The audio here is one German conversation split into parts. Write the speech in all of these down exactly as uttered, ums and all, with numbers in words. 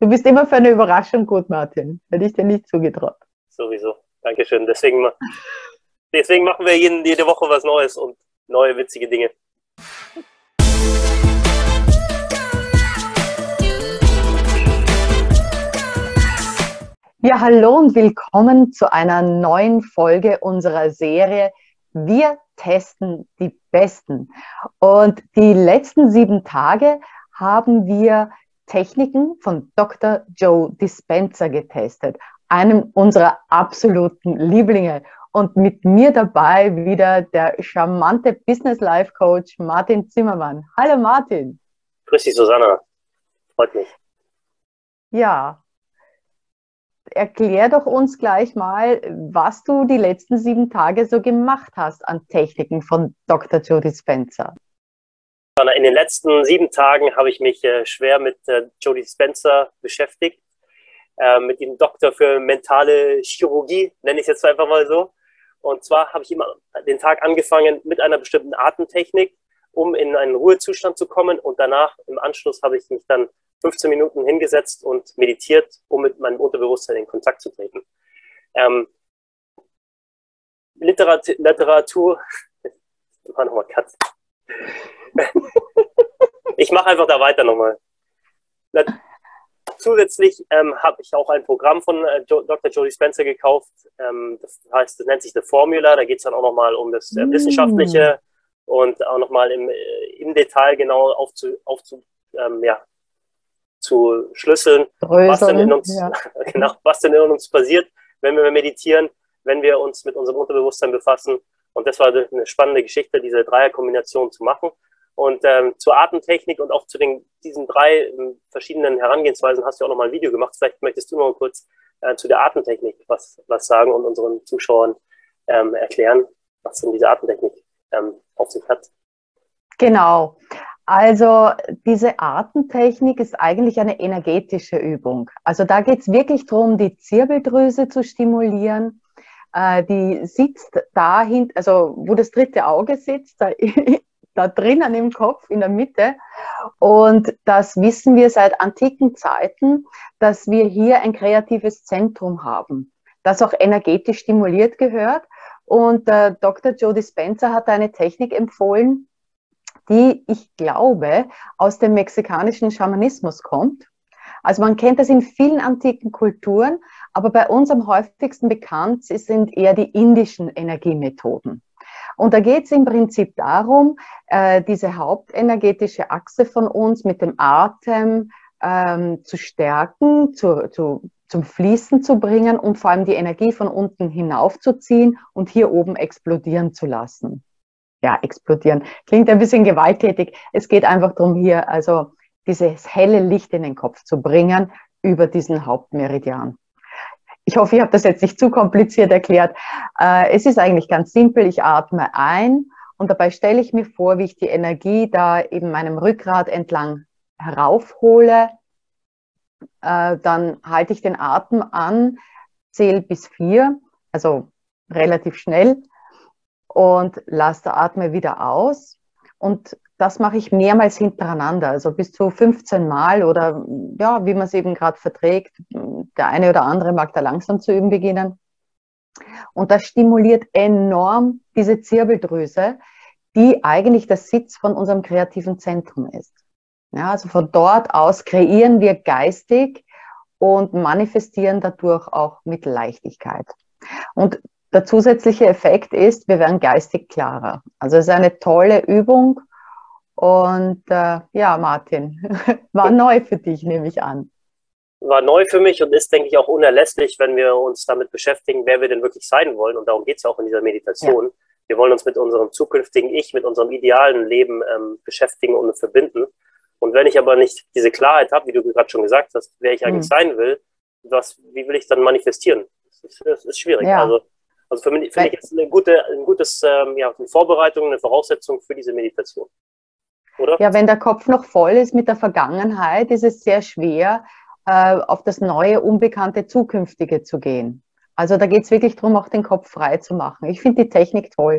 Du bist immer für eine Überraschung gut, Martin. Hätte ich dir nicht zugetraut. Sowieso. Dankeschön. Deswegen, deswegen machen wir jeden, jede Woche was Neues und neue witzige Dinge. Ja, hallo und willkommen zu einer neuen Folge unserer Serie Wir testen die Besten. Und die letzten sieben Tage haben wir Techniken von Doktor Joe Dispenza getestet, einem unserer absoluten Lieblinge. Und mit mir dabei wieder der charmante Business Life Coach Martin Zimmermann. Hallo Martin. Grüß dich, Susanna. Freut mich. Ja. Erklär doch uns gleich mal, was du die letzten sieben Tage so gemacht hast an Techniken von Doktor Joe Dispenza. In den letzten sieben Tagen habe ich mich äh, schwer mit äh, Joe Dispenza beschäftigt, äh, mit dem Doktor für mentale Chirurgie, nenne ich es jetzt einfach mal so. Und zwar habe ich immer den Tag angefangen mit einer bestimmten Atemtechnik, um in einen Ruhezustand zu kommen. Und danach, im Anschluss, habe ich mich dann fünfzehn Minuten hingesetzt und meditiert, um mit meinem Unterbewusstsein in Kontakt zu treten. Ähm, Literat Literatur, war nochmal Cut. Ich mache einfach da weiter nochmal. Zusätzlich ähm, habe ich auch ein Programm von äh, Doktor Joe Dispenza gekauft. Ähm, das heißt, das nennt sich The Formula. Da geht es dann auch nochmal um das äh, Wissenschaftliche mm. und auch nochmal im, äh, im Detail genau aufzu, aufzu ähm, ja, zu schlüsseln, was denn in uns, ja. genau, was denn in uns passiert, wenn wir meditieren, wenn wir uns mit unserem Unterbewusstsein befassen. Und das war eine spannende Geschichte, diese Dreierkombination zu machen. Und ähm, zur Atemtechnik und auch zu den, diesen drei ähm, verschiedenen Herangehensweisen hast du auch noch mal ein Video gemacht. Vielleicht möchtest du noch kurz äh, zu der Atemtechnik was, was sagen und unseren Zuschauern ähm, erklären, was denn diese Atemtechnik ähm, auf sich hat. Genau. Also diese Atemtechnik ist eigentlich eine energetische Übung. Also da geht es wirklich darum, die Zirbeldrüse zu stimulieren. Äh, die sitzt dahin, also wo das dritte Auge sitzt, da, da drinnen im Kopf, in der Mitte. Und das wissen wir seit antiken Zeiten, dass wir hier ein kreatives Zentrum haben, das auch energetisch stimuliert gehört. Und äh, Doktor Joe Dispenza hat eine Technik empfohlen, die, ich glaube, aus dem mexikanischen Schamanismus kommt. Also man kennt das in vielen antiken Kulturen, aber bei uns am häufigsten bekannt sind eher die indischen Energiemethoden. Und da geht es im Prinzip darum, äh, diese hauptenergetische Achse von uns mit dem Atem ähm, zu stärken, zu, zu, zum Fließen zu bringen und vor allem die Energie von unten hinaufzuziehen und hier oben explodieren zu lassen. Ja, explodieren. Klingt ein bisschen gewalttätig. Es geht einfach darum, hier also dieses helle Licht in den Kopf zu bringen über diesen Hauptmeridian. Ich hoffe, ich habe das jetzt nicht zu kompliziert erklärt. Äh, es ist eigentlich ganz simpel. Ich atme ein und dabei stelle ich mir vor, wie ich die Energie da eben meinem Rückgrat entlang heraufhole. Äh, dann halte ich den Atem an, zähle bis vier, also relativ schnell. Und lasse der Atme wieder aus. Und das mache ich mehrmals hintereinander, also bis zu fünfzehn Mal oder ja, wie man es eben gerade verträgt. Der eine oder andere mag da langsam zu üben beginnen. Und das stimuliert enorm diese Zirbeldrüse, die eigentlich der Sitz von unserem kreativen Zentrum ist. Ja, also von dort aus kreieren wir geistig und manifestieren dadurch auch mit Leichtigkeit. Und der zusätzliche Effekt ist, wir werden geistig klarer. Also es ist eine tolle Übung und äh, ja, Martin, war neu für dich, nehme ich an. War neu für mich und ist, denke ich, auch unerlässlich, wenn wir uns damit beschäftigen, wer wir denn wirklich sein wollen. Und darum geht es ja auch in dieser Meditation. Ja. Wir wollen uns mit unserem zukünftigen Ich, mit unserem idealen Leben ähm, beschäftigen und verbinden. Und wenn ich aber nicht diese Klarheit habe, wie du gerade schon gesagt hast, wer ich eigentlich hm. sein will, was, wie will ich dann manifestieren? Das ist, das ist schwierig. Ja. Also, Also für mich, für mich ist eine gute, ein gutes, ähm, ja, eine Vorbereitung, eine Voraussetzung für diese Meditation. Oder? Ja, wenn der Kopf noch voll ist mit der Vergangenheit, ist es sehr schwer, äh, auf das neue, unbekannte, zukünftige zu gehen. Also da geht es wirklich darum, auch den Kopf frei zu machen. Ich finde die Technik toll.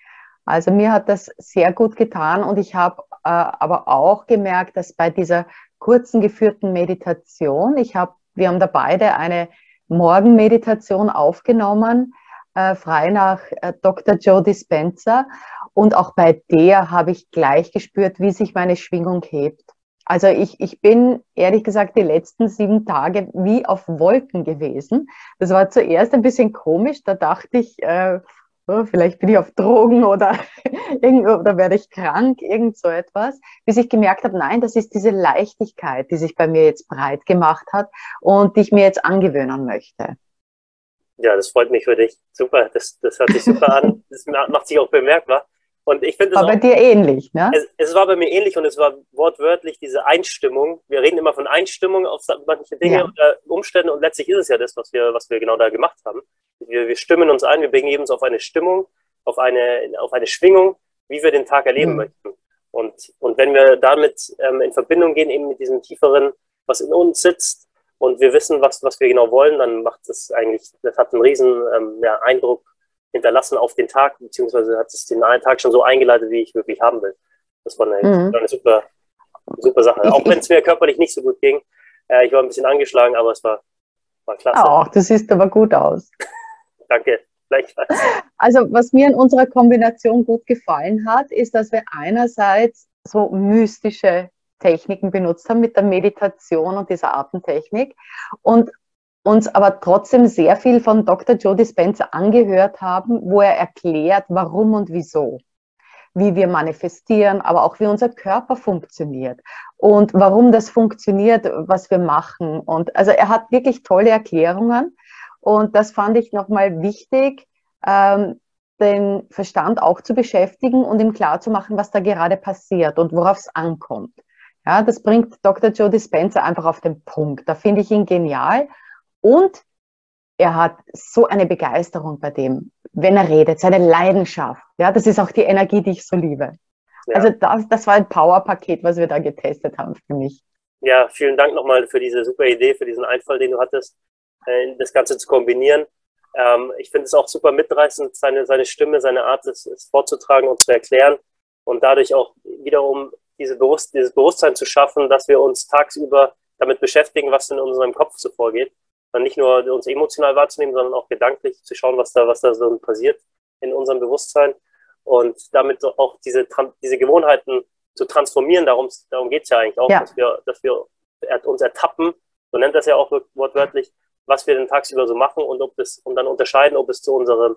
Also mir hat das sehr gut getan und ich habe äh, aber auch gemerkt, dass bei dieser kurzen geführten Meditation. Ich habe, wir haben da beide eine Morgenmeditation aufgenommen, äh, frei nach äh, Doktor Joe Dispenza. Und auch bei der habe ich gleich gespürt, wie sich meine Schwingung hebt. Also ich, ich bin ehrlich gesagt die letzten sieben Tage wie auf Wolken gewesen. Das war zuerst ein bisschen komisch. Da dachte ich, äh, oh, vielleicht bin ich auf Drogen oder, oder werde ich krank, irgend so etwas. Bis ich gemerkt habe, nein, das ist diese Leichtigkeit, die sich bei mir jetzt breit gemacht hat und die ich mir jetzt angewöhnen möchte. Ja, das freut mich für dich. Super, das, das hört sich super an. Das macht sich auch bemerkbar. Und ich finde es war auch, bei dir ähnlich, ne? Es, es war bei mir ähnlich und es war wortwörtlich diese Einstimmung. Wir reden immer von Einstimmung auf manche Dinge Ja. oder Umstände und letztlich ist es ja das, was wir, was wir genau da gemacht haben. Wir, wir stimmen uns ein, wir begeben uns auf eine Stimmung, auf eine, auf eine Schwingung, wie wir den Tag erleben mhm. möchten. Und, und wenn wir damit ähm, in Verbindung gehen, eben mit diesem tieferen, was in uns sitzt und wir wissen, was, was wir genau wollen, dann macht das eigentlich, das hat einen riesen ähm, ja, Eindruck hinterlassen auf den Tag, beziehungsweise hat es den einen Tag schon so eingeleitet, wie ich wirklich haben will. Das war eine, mhm. eine super, super Sache. Ich, auch wenn es mir körperlich nicht so gut ging. Äh, ich war ein bisschen angeschlagen, aber es war, war klasse. Ach, du siehst aber gut aus. Danke, gleichfalls. Also was mir in unserer Kombination gut gefallen hat, ist, dass wir einerseits so mystische Techniken benutzt haben mit der Meditation und dieser Atemtechnik und uns aber trotzdem sehr viel von Doktor Joe Dispenza angehört haben, wo er erklärt, warum und wieso, wie wir manifestieren, aber auch wie unser Körper funktioniert und warum das funktioniert, was wir machen. Und also er hat wirklich tolle Erklärungen und das fand ich nochmal wichtig, ähm, den Verstand auch zu beschäftigen und ihm klarzumachen, was da gerade passiert und worauf es ankommt. Ja, das bringt Doktor Joe Dispenza einfach auf den Punkt. Da finde ich ihn genial. Und er hat so eine Begeisterung bei dem, wenn er redet, seine Leidenschaft. Ja, das ist auch die Energie, die ich so liebe. Ja. Also das, das war ein Powerpaket, was wir da getestet haben für mich. Ja, vielen Dank nochmal für diese super Idee, für diesen Einfall, den du hattest, das Ganze zu kombinieren. Ähm, ich finde es auch super mitreißend, seine, seine Stimme, seine Art, es, es vorzutragen und zu erklären und dadurch auch wiederum diese Bewusst, dieses Bewusstsein zu schaffen, dass wir uns tagsüber damit beschäftigen, was in unserem Kopf so vorgeht. Dann nicht nur uns emotional wahrzunehmen, sondern auch gedanklich zu schauen, was da, was da so passiert in unserem Bewusstsein und damit auch diese, diese Gewohnheiten zu transformieren. Darum, darum geht es ja eigentlich auch, ja. dass wir, dass wir uns ertappen, so nennt das ja auch wortwörtlich, was wir den tagsüber so machen und ob das, und dann unterscheiden, ob es zu unserem,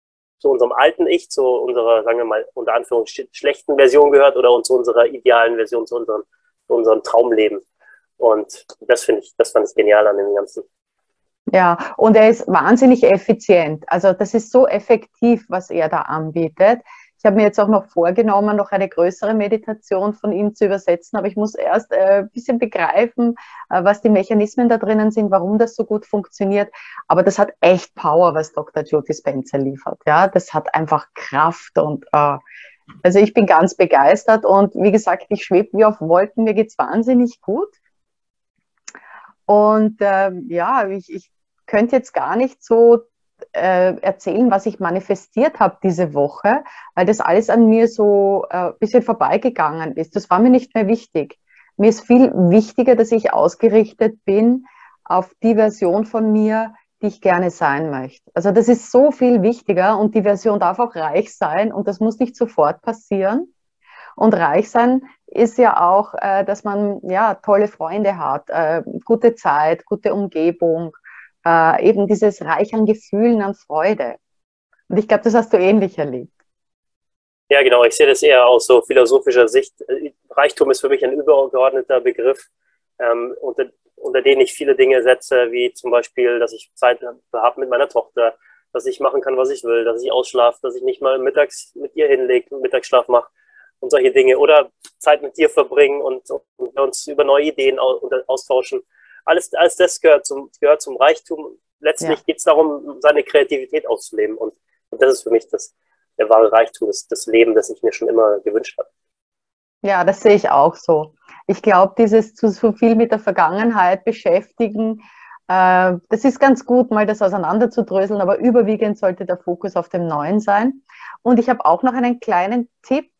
zu unserem alten Ich, zu unserer, sagen wir mal, unter Anführungszeichen schlechten Version gehört oder zu unserer idealen Version, zu unserem, zu unserem Traumleben. Und das finde ich, das fand ich genial an dem Ganzen. Ja, und er ist wahnsinnig effizient. Also das ist so effektiv, was er da anbietet. Ich habe mir jetzt auch noch vorgenommen, noch eine größere Meditation von ihm zu übersetzen, aber ich muss erst äh, ein bisschen begreifen, äh, was die Mechanismen da drinnen sind, warum das so gut funktioniert. Aber das hat echt Power, was Doktor Joe Dispenza liefert. Ja, das hat einfach Kraft und äh, also ich bin ganz begeistert und wie gesagt, ich schwebe wie auf Wolken, mir geht's wahnsinnig gut. Und ähm, ja, ich, ich könnte jetzt gar nicht so äh, erzählen, was ich manifestiert habe diese Woche, weil das alles an mir so ein äh, bisschen vorbeigegangen ist. Das war mir nicht mehr wichtig. Mir ist viel wichtiger, dass ich ausgerichtet bin auf die Version von mir, die ich gerne sein möchte. Also das ist so viel wichtiger und die Version darf auch reich sein und das muss nicht sofort passieren. Und reich sein ist ja auch, äh, dass man ja tolle Freunde hat, äh, gute Zeit, gute Umgebung, äh, eben dieses Reich an Gefühlen, an Freude. Und ich glaube, das hast du ähnlich erlebt. Ja, genau. Ich sehe das eher aus so philosophischer Sicht. Reichtum ist für mich ein übergeordneter Begriff, ähm, unter, unter den ich viele Dinge setze, wie zum Beispiel, dass ich Zeit habe mit meiner Tochter, dass ich machen kann, was ich will, dass ich ausschlafe, dass ich nicht mal mittags mit ihr hinlege, Mittagsschlaf mache. Und solche Dinge. Oder Zeit mit dir verbringen und, und uns über neue Ideen austauschen. Alles, alles das gehört zum, gehört zum Reichtum. Letztlich ja. geht es darum, seine Kreativität auszuleben. Und, und das ist für mich das, der wahre Reichtum, das, das Leben, das ich mir schon immer gewünscht habe. Ja, das sehe ich auch so. Ich glaube, dieses zu so viel mit der Vergangenheit beschäftigen, äh, das ist ganz gut, mal das auseinanderzudröseln, aber überwiegend sollte der Fokus auf dem Neuen sein. Und ich habe auch noch einen kleinen Tipp.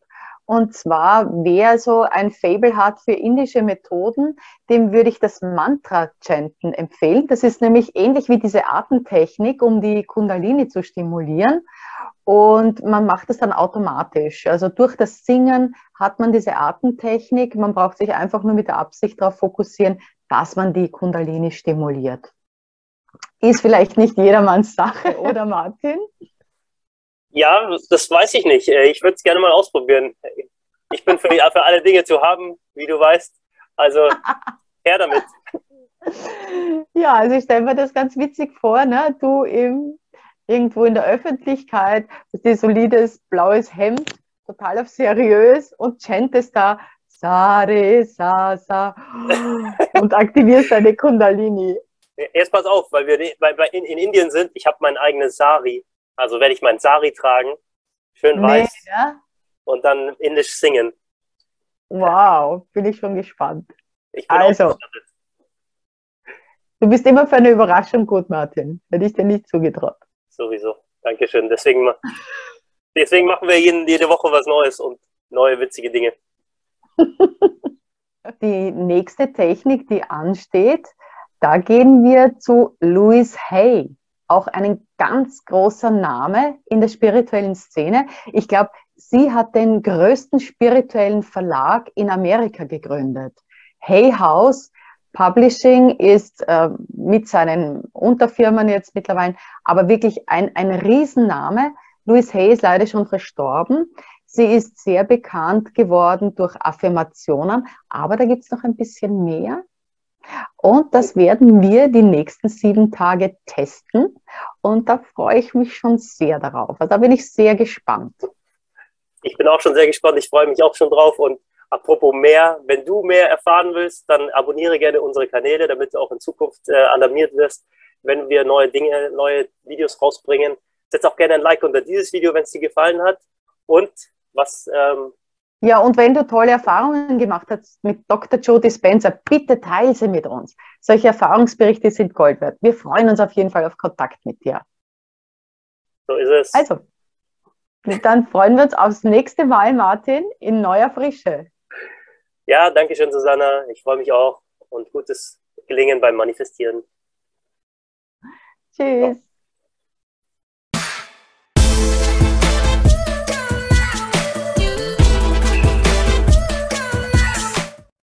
Und zwar, wer so ein Faible hat für indische Methoden, dem würde ich das Mantra-Chanten empfehlen. Das ist nämlich ähnlich wie diese Atemtechnik, um die Kundalini zu stimulieren. Und man macht es dann automatisch. Also durch das Singen hat man diese Atemtechnik. Man braucht sich einfach nur mit der Absicht darauf fokussieren, dass man die Kundalini stimuliert. Ist vielleicht nicht jedermanns Sache, oder Martin? Ja, das weiß ich nicht. Ich würde es gerne mal ausprobieren. Ich bin für, für alle Dinge zu haben, wie du weißt. Also her damit. Ja, also ich stelle mir das ganz witzig vor, ne? Du im, irgendwo in der Öffentlichkeit, ein solides blaues Hemd, total auf seriös und chantest da Sa, Re, Sa, Sa und aktivierst deine Kundalini. Jetzt pass auf, weil wir weil wir in, in Indien sind. Ich habe mein eigenes Sari. Also werde ich mein Sari tragen, schön Nee, weiß ja? und dann indisch singen. Wow, bin ich schon gespannt. Ich bin Also, du bist immer für eine Überraschung gut, Martin. Hätte ich dir nicht zugetraut. Sowieso. Dankeschön. Deswegen, deswegen machen wir jeden, jede Woche was Neues und neue witzige Dinge. Die nächste Technik, die ansteht, da gehen wir zu Louise Hay. Auch ein ganz großer Name in der spirituellen Szene. Ich glaube, sie hat den größten spirituellen Verlag in Amerika gegründet. Hay House Publishing ist äh, mit seinen Unterfirmen jetzt mittlerweile, aber wirklich ein, ein Riesenname. Louise Hay ist leider schon verstorben. Sie ist sehr bekannt geworden durch Affirmationen, aber da gibt es noch ein bisschen mehr. Und das werden wir die nächsten sieben Tage testen. Und da freue ich mich schon sehr darauf. Also da bin ich sehr gespannt. Ich bin auch schon sehr gespannt. Ich freue mich auch schon drauf. Und apropos mehr, wenn du mehr erfahren willst, dann abonniere gerne unsere Kanäle, damit du auch in Zukunft äh, alarmiert wirst, wenn wir neue Dinge, neue Videos rausbringen. Setz auch gerne ein Like unter dieses Video, wenn es dir gefallen hat. Und was... Ähm, Ja, und wenn du tolle Erfahrungen gemacht hast mit Doktor Joe Dispenza, bitte teile sie mit uns. Solche Erfahrungsberichte sind Gold wert. Wir freuen uns auf jeden Fall auf Kontakt mit dir. So ist es. Also, dann freuen wir uns aufs nächste Mal, Martin, in neuer Frische. Ja, danke schön, Susanna. Ich freue mich auch und gutes Gelingen beim Manifestieren. Tschüss. So.